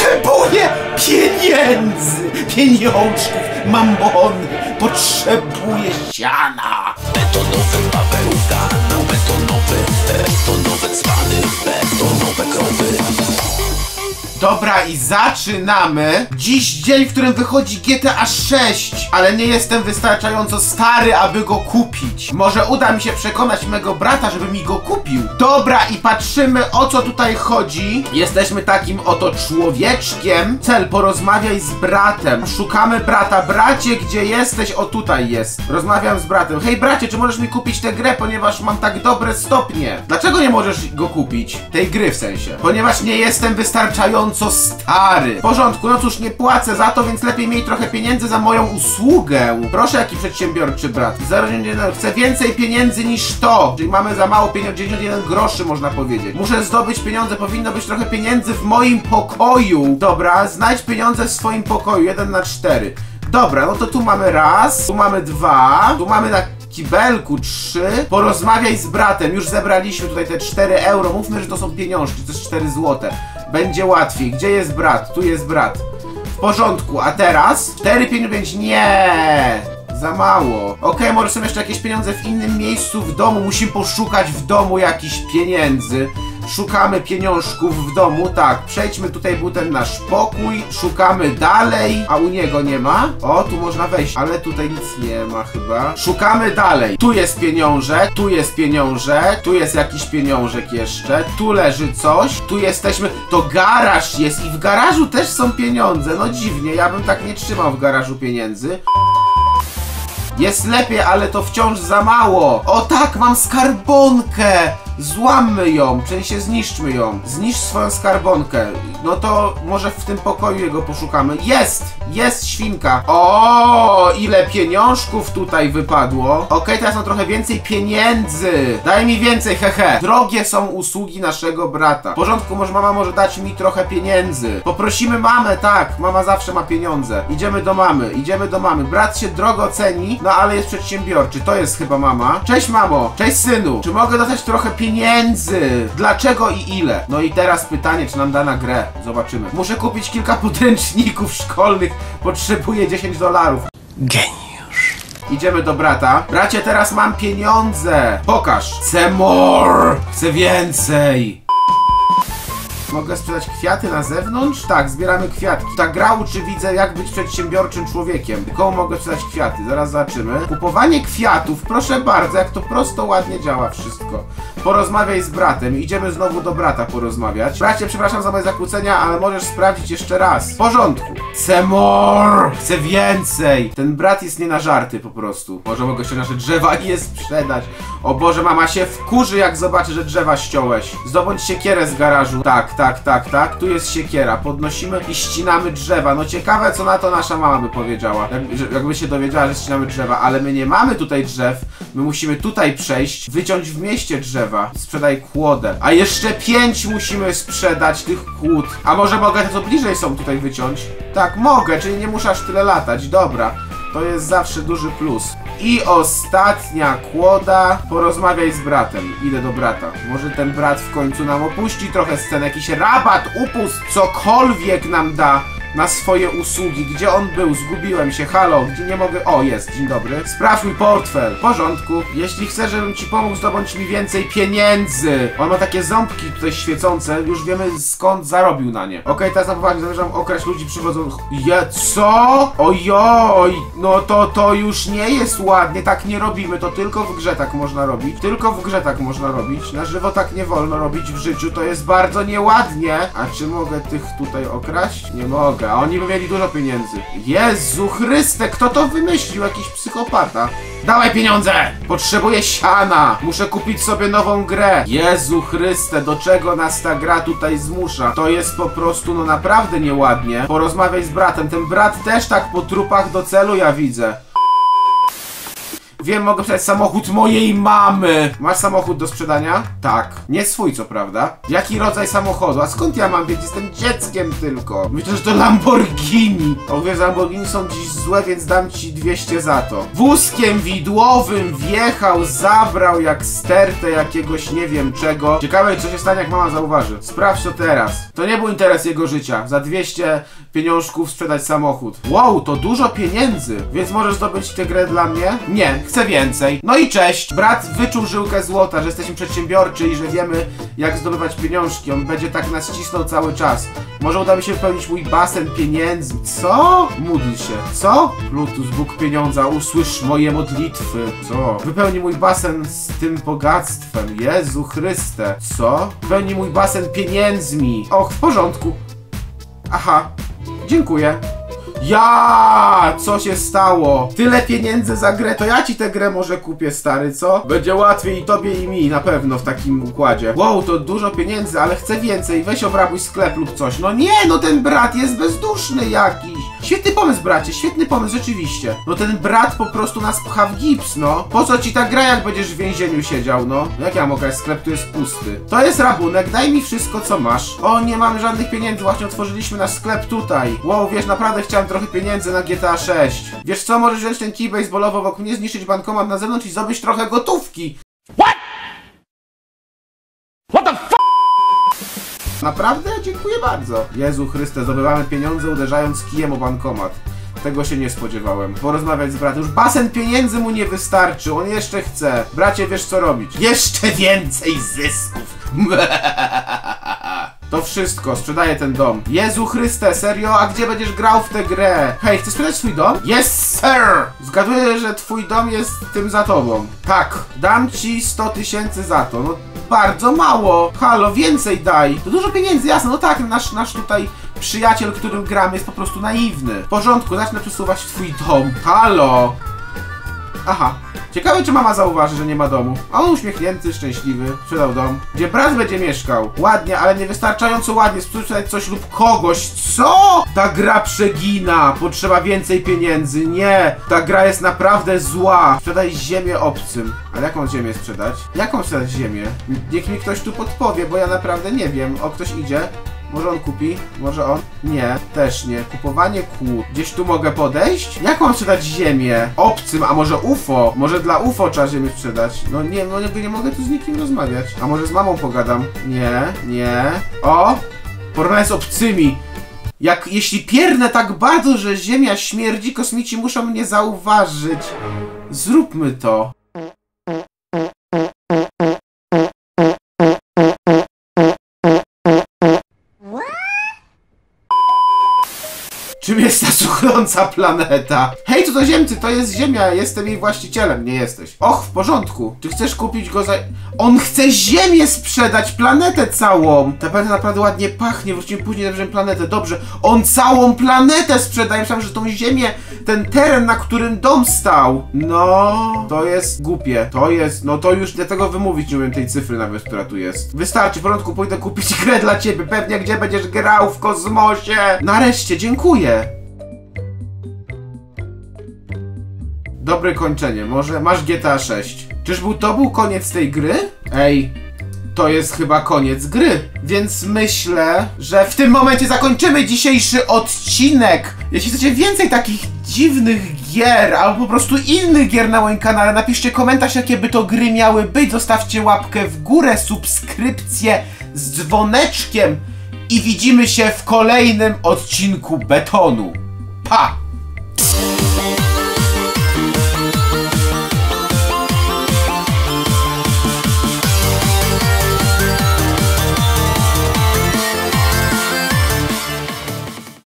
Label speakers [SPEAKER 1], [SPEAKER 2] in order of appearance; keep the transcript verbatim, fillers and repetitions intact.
[SPEAKER 1] Potrzebuję pieniędzy, pieniążków, mamony. Potrzebuję siana.
[SPEAKER 2] Betonowy pawełka, betonowy, betonowe dzbany, betonowe krowy.
[SPEAKER 1] Dobra, i zaczynamy. Dziś dzień, w którym wychodzi G T A sześć, ale nie jestem wystarczająco stary, aby go kupić. Może uda mi się przekonać mego brata, żeby mi go kupił. Dobra, i patrzymy, o co tutaj chodzi. Jesteśmy takim oto człowieczkiem. Cel, porozmawiaj z bratem. Szukamy brata. Bracie, gdzie jesteś? O, tutaj jest. Rozmawiam z bratem. Hej, bracie, czy możesz mi kupić tę grę, ponieważ mam tak dobre stopnie? Dlaczego nie możesz go kupić? Tej gry w sensie. Ponieważ nie jestem wystarczająco co stary. W porządku, no cóż, nie płacę za to, więc lepiej mieć trochę pieniędzy za moją usługę. Proszę, jaki przedsiębiorczy brat. zero dziewięćdziesiąt jeden, chcę więcej pieniędzy niż to. Czyli mamy za mało pieniędzy, dziewięćdziesiąt jeden groszy można powiedzieć. Muszę zdobyć pieniądze, powinno być trochę pieniędzy w moim pokoju. Dobra, znajdź pieniądze w swoim pokoju, jeden na cztery. Dobra, no to tu mamy raz, tu mamy dwa, tu mamy na kibelku trzy. Porozmawiaj z bratem, już zebraliśmy tutaj te cztery euro. Mówmy, że to są pieniążki, to jest cztery złote. Będzie łatwiej. Gdzie jest brat? Tu jest brat. W porządku, a teraz? cztery pięć, nie! Za mało. Okej, okay, może są jeszcze jakieś pieniądze w innym miejscu w domu. Musimy poszukać w domu jakichś pieniędzy. Szukamy pieniążków w domu. Tak, przejdźmy, tutaj był ten nasz pokój. Szukamy dalej. A u niego nie ma? O, tu można wejść, ale tutaj nic nie ma chyba. Szukamy dalej. Tu jest pieniążek, tu jest pieniążek, tu jest jakiś pieniążek jeszcze. Tu leży coś. Tu jesteśmy. To garaż jest i w garażu też są pieniądze. No dziwnie, ja bym tak nie trzymał w garażu pieniędzy. Jest lepiej, ale to wciąż za mało. O tak, mam skarbonkę. Złammy ją, w sensie zniszczmy ją. Zniszcz swoją skarbonkę. No to może w tym pokoju jego poszukamy. Jest! Jest świnka. O, ile pieniążków tutaj wypadło. Okej, okay, teraz mam trochę więcej pieniędzy. Daj mi więcej, hehe. Drogie są usługi naszego brata. W porządku, może mama może dać mi trochę pieniędzy. Poprosimy mamę, tak. Mama zawsze ma pieniądze. Idziemy do mamy, idziemy do mamy. Brat się drogo ceni, no ale jest przedsiębiorczy. To jest chyba mama. Cześć mamo, cześć synu. Czy mogę dostać trochę pieniędzy? Pieniędzy! Dlaczego i ile? No i teraz pytanie, czy nam da na grę. Zobaczymy. Muszę kupić kilka podręczników szkolnych. Potrzebuję dziesięć dolarów.
[SPEAKER 2] Geniusz.
[SPEAKER 1] Idziemy do brata. Bracie, teraz mam pieniądze. Pokaż. Chcę more. Chcę więcej. Mogę sprzedać kwiaty na zewnątrz? Tak, zbieramy kwiatki. Ta gra uczy widza, jak być przedsiębiorczym człowiekiem. Komu mogę sprzedać kwiaty? Zaraz zobaczymy. Kupowanie kwiatów, proszę bardzo, jak to prosto, ładnie działa wszystko. Porozmawiaj z bratem. Idziemy znowu do brata porozmawiać. Bracie, przepraszam za moje zakłócenia, ale możesz sprawdzić jeszcze raz. W porządku. Chcę more! Chcę więcej! Ten brat jest nie na żarty po prostu. Może mogę się nasze drzewa i je sprzedać. O Boże, mama się wkurzy, jak zobaczy, że drzewa ściąłeś. Zdobądź siekierę z garażu. Tak, tak, tak, tak. Tu jest siekiera. Podnosimy i ścinamy drzewa. No ciekawe, co na to nasza mama by powiedziała. Jak, jakby się dowiedziała, że ścinamy drzewa. Ale my nie mamy tutaj drzew. My musimy tutaj przejść, wyciąć w mieście drzewa. Sprzedaj kłodę. A jeszcze pięć musimy sprzedać tych kłód. A może mogę te, co bliżej są, tutaj wyciąć? Tak, mogę, czyli nie muszę aż tyle latać. Dobra. To jest zawsze duży plus. I ostatnia kłoda. Porozmawiaj z bratem. Idę do brata. Może ten brat w końcu nam opuści trochę scenę. Jakiś rabat, upust, cokolwiek nam da na swoje usługi. Gdzie on był? Zgubiłem się. Halo, gdzie nie mogę... O, jest. Dzień dobry. Sprawdź mój portfel. W porządku. Jeśli chcesz, żebym ci pomógł, zdobądź mi więcej pieniędzy. On ma takie ząbki tutaj świecące. Już wiemy, skąd zarobił na nie. Okej, okay, teraz na poważnie zamierzam okraść ludzi przychodzą... Je, co? Ojoj. No to to już nie jest ładnie. Tak nie robimy. To tylko w grze tak można robić. Tylko w grze tak można robić. Na żywo tak nie wolno robić w życiu. To jest bardzo nieładnie. A czy mogę tych tutaj okraść? Nie mogę. A oni by mieli dużo pieniędzy. Jezu Chryste, kto to wymyślił? Jakiś psychopata. Dawaj pieniądze! Potrzebuję siana! Muszę kupić sobie nową grę. Jezu Chryste, do czego nas ta gra tutaj zmusza? To jest po prostu, no naprawdę nieładnie. Porozmawiaj z bratem. Ten brat też tak po trupach do celu, ja widzę. Wiem, mogę sprzedać samochód mojej mamy. Masz samochód do sprzedania? Tak. Nie swój, co prawda. Jaki rodzaj samochodu? A skąd ja mam wiedzieć? Jestem dzieckiem tylko. Myślę, że to Lamborghini. O, wiesz, Lamborghini są dziś złe, więc dam ci dwieście za to. Wózkiem widłowym wjechał, zabrał jak stertę jakiegoś nie wiem czego. Ciekawe, co się stanie, jak mama zauważy. Sprawdź to teraz. To nie był interes jego życia. Za dwieście pieniążków sprzedać samochód. Wow, to dużo pieniędzy. Więc możesz zdobyć tę grę dla mnie? Nie, chcę więcej. No i cześć. Brat wyczuł żyłkę złota, że jesteśmy przedsiębiorczy i że wiemy, jak zdobywać pieniążki. On będzie tak nas cisnął cały czas. Może uda mi się wypełnić mój basen pieniędzy. Co? Módl się. Co? Plutus, Bóg pieniądza, usłysz moje modlitwy. Co? Wypełni mój basen z tym bogactwem. Jezu Chryste. Co? Wypełni mój basen pieniędzmi. Och, w porządku. Aha. Dziękuję. Ja, co się stało? Tyle pieniędzy za grę, to ja ci tę grę może kupię, stary, co? Będzie łatwiej i tobie i mi, na pewno w takim układzie. Wow, to dużo pieniędzy, ale chcę więcej. Weź obrabuj sklep lub coś. No nie, no ten brat jest bezduszny jakiś. Świetny pomysł, bracie, świetny pomysł, rzeczywiście. No ten brat po prostu nas pcha w gips, no. Po co ci ta gra, jak będziesz w więzieniu siedział, no? Jak ja mogę, sklep tu jest pusty. To jest rabunek, daj mi wszystko, co masz. O, nie mamy żadnych pieniędzy, właśnie otworzyliśmy nasz sklep tutaj. Wow, wiesz, naprawdę chciałem trochę pieniędzy na G T A sześć. Wiesz co, możesz wziąć ten kij baseballowy wokół mnie, zniszczyć bankomat na zewnątrz i zdobyć trochę gotówki. What? What the f***? Naprawdę? Dziękuję bardzo. Jezu Chryste, zdobywamy pieniądze uderzając kijem o bankomat. Tego się nie spodziewałem. Porozmawiać z bratem. Już basen pieniędzy mu nie wystarczy, on jeszcze chce. Bracie, wiesz co robić. Jeszcze więcej zysków. To wszystko, sprzedaję ten dom. Jezu Chryste, serio? A gdzie będziesz grał w tę grę? Hej, chcesz sprzedać swój dom? Yes, sir! Zgaduję, że twój dom jest tym za tobą. Tak, dam ci sto tysięcy za to. No, bardzo mało. Halo, więcej daj. To dużo pieniędzy, jasno. No tak, nasz, nasz tutaj przyjaciel, którym gramy, jest po prostu naiwny. W porządku, zacznę przesuwać twój dom. Halo. Aha. Ciekawe, czy mama zauważy, że nie ma domu. A on uśmiechnięty, szczęśliwy, sprzedał dom, gdzie brat będzie mieszkał. Ładnie, ale niewystarczająco ładnie. Sprzedać coś lub kogoś. Co? Ta gra przegina. Potrzeba więcej pieniędzy. Nie. Ta gra jest naprawdę zła. Sprzedaj ziemię obcym. Ale jaką ziemię sprzedać? Jaką sprzedać ziemię? Niech mi ktoś tu podpowie, bo ja naprawdę nie wiem. O, ktoś idzie. Może on kupi? Może on? Nie, też nie. Kupowanie kłód. Gdzieś tu mogę podejść? Jak mam sprzedać ziemię? Obcym, a może U F O? Może dla U F O trzeba ziemię sprzedać? No nie, no jakby nie mogę tu z nikim rozmawiać. A może z mamą pogadam? Nie, nie. O! Porównanie z obcymi. Jak, jeśli piernę tak bardzo, że ziemia śmierdzi, kosmici muszą mnie zauważyć. Zróbmy to. Czym jest ta cuchnąca planeta? Hej, co to ziemcy? To jest Ziemia, jestem jej właścicielem. Nie jesteś. Och, w porządku. Czy chcesz kupić go za... On chce Ziemię sprzedać, planetę całą. Ta planeta naprawdę ładnie pachnie, wrócimy później, zabierzemy planetę. Dobrze, on całą planetę sprzedaje. Myślałem, że tą ziemię, ten teren, na którym dom stał. No, to jest głupie. To jest, no to już dlatego wymówić nie umiem tej cyfry nawet, która tu jest. Wystarczy, w porządku, pójdę kupić grę dla ciebie. Pewnie gdzie będziesz grał w kosmosie. Nareszcie, dziękuję. Dobre kończenie, może masz G T A sześć. Czyżby to był koniec tej gry? Ej, to jest chyba koniec gry. Więc myślę, że w tym momencie zakończymy dzisiejszy odcinek. Jeśli chcecie więcej takich dziwnych gier, albo po prostu innych gier na moim kanale, napiszcie komentarz, jakie by to gry miały być. Zostawcie łapkę w górę, subskrypcję z dzwoneczkiem i widzimy się w kolejnym odcinku Betonu. Pa!